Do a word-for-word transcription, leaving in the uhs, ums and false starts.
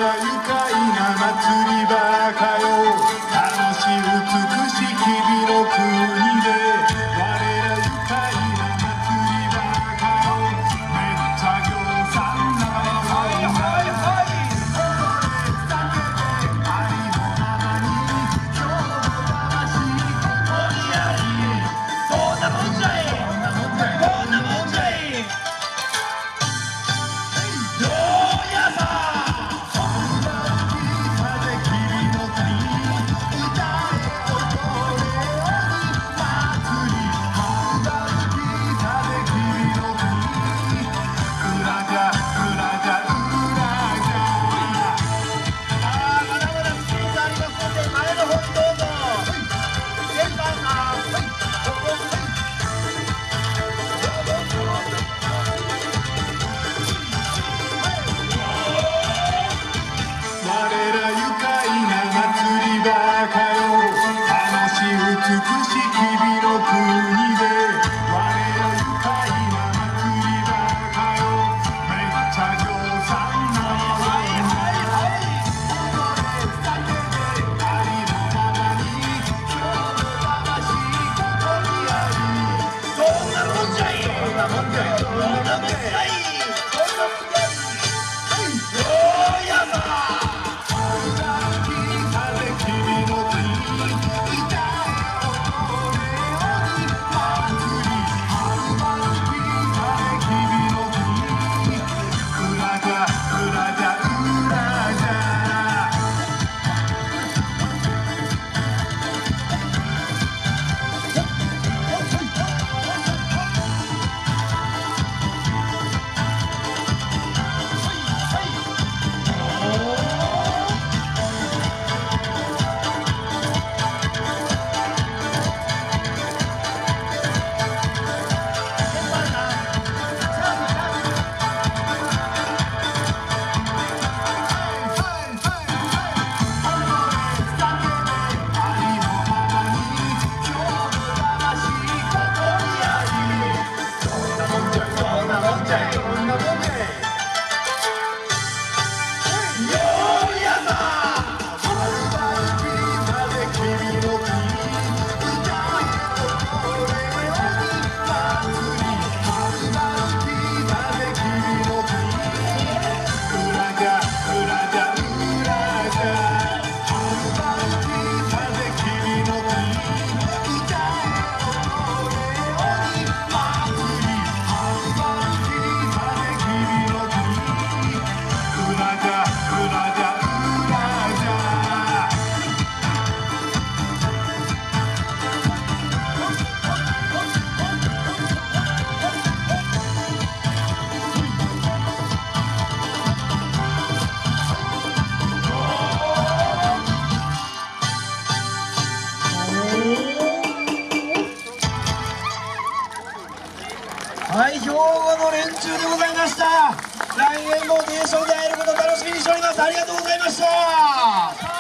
ら愉快な祭り場かよ。楽し美しき美の国で我ら愉快な祭り場かよ。めっちゃぎょうさんなはいはいはいありのままに今日も魂ここにあり。そんなもんじゃいそんなもんじゃいそんなもんじゃい。どうやさ美しき美の国で我ら愉快な祭り場かよ。めっちゃぎょうさんなはいはいはいだけでありのままに今日の魂ここにあり。そんなもんじゃいそんなもんじゃいそんなもんじゃいそんなもんじゃい。どうやさはい、兵庫の連中でございました。来年もネーションで会えることを楽しみにしております。ありがとうございました。